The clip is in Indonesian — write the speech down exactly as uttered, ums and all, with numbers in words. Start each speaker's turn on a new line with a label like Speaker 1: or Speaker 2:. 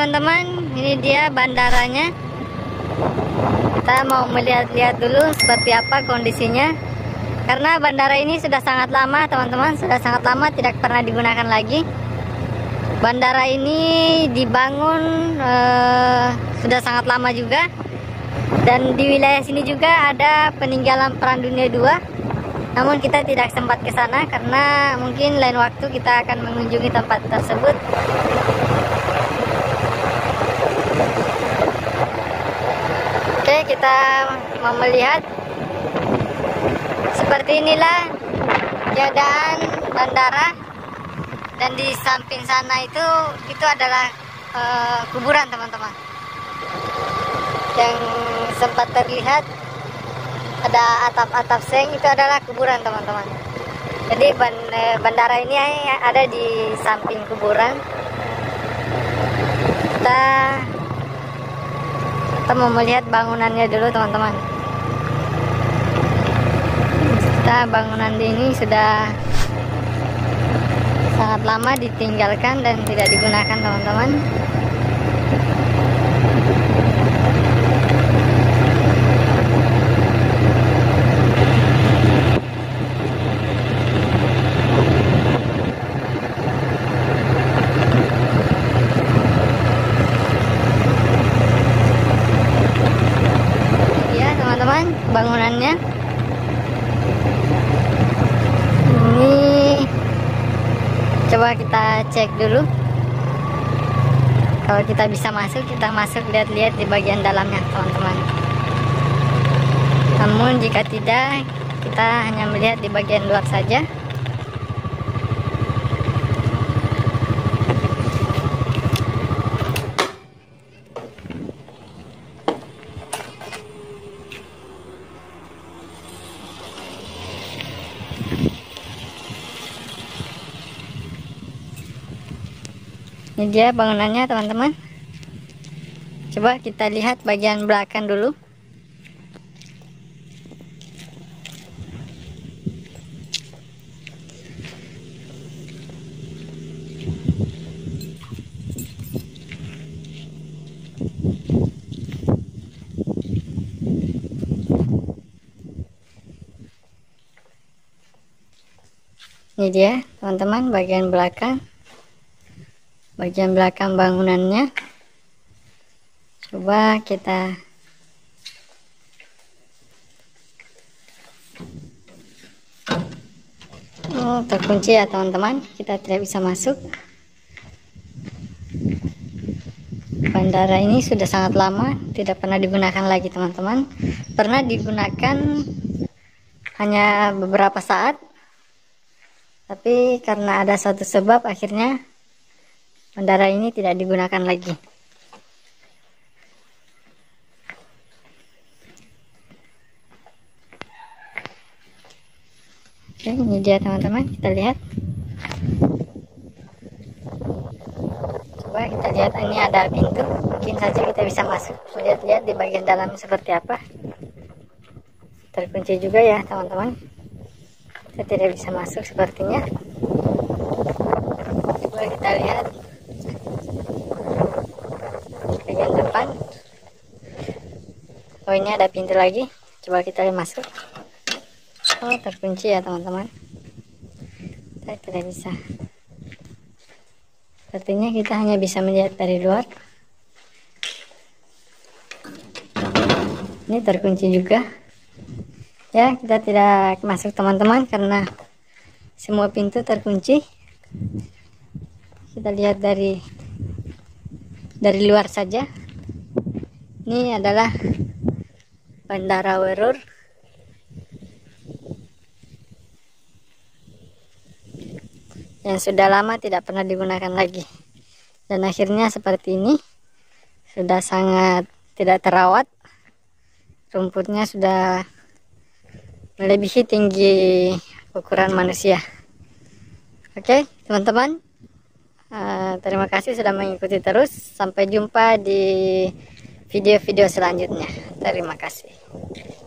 Speaker 1: teman-teman, ini dia bandaranya. Kita mau melihat-lihat dulu seperti apa kondisinya. Karena bandara ini sudah sangat lama teman-teman, sudah sangat lama tidak pernah digunakan lagi. Bandara ini dibangun eh, sudah sangat lama juga. Dan di wilayah sini juga ada peninggalan Perang Dunia dua. Namun kita tidak sempat ke sana karena mungkin lain waktu kita akan mengunjungi tempat tersebut. Oke, kita mau melihat seperti inilah keadaan bandara. Dan di samping sana itu itu adalah uh, kuburan teman-teman. Yang sempat terlihat ada atap-atap seng, itu adalah kuburan teman-teman. Jadi bandara ini ada di samping kuburan. Kita kita mau melihat bangunannya dulu teman-teman. Kita bangunan ini sudah sangat lama ditinggalkan dan tidak digunakan teman-teman. Bangunannya ini, coba kita cek dulu. Kalau kita bisa masuk, kita masuk lihat-lihat di bagian dalamnya teman-teman. Namun jika tidak, kita hanya melihat di bagian luar saja. Ini dia bangunannya teman-teman. Coba kita lihat bagian belakang dulu. Ini dia teman-teman bagian belakang. Bagian belakang bangunannya. Coba kita oh, terkunci ya teman-teman, kita tidak bisa masuk. Bandara ini sudah sangat lama tidak pernah digunakan lagi teman-teman. Pernah digunakan hanya beberapa saat, tapi karena ada satu sebab akhirnya bandara ini tidak digunakan lagi. Oke, ini dia teman-teman, kita lihat. Coba kita lihat, ini ada pintu, mungkin saja kita bisa masuk. Lihat-lihat di bagian dalamnya seperti apa. Terkunci juga ya teman-teman. Kita tidak bisa masuk sepertinya. Coba kita lihat bagian depan. Oh, ini ada pintu lagi. Coba kita lihat masuk. Oh, terkunci ya teman-teman. Kita tidak bisa. Sepertinya kita hanya bisa melihat dari luar. Ini terkunci juga. Ya, kita tidak masuk teman-teman karena semua pintu terkunci. Kita lihat dari dari luar saja. Ini adalah Bandara Werur. Yang sudah lama tidak pernah digunakan lagi. Dan akhirnya seperti ini. Sudah sangat tidak terawat. Rumputnya sudah melebihi tinggi ukuran manusia. Oke, teman-teman. Uh, terima kasih sudah mengikuti terus. Sampai jumpa di video-video selanjutnya. Terima kasih.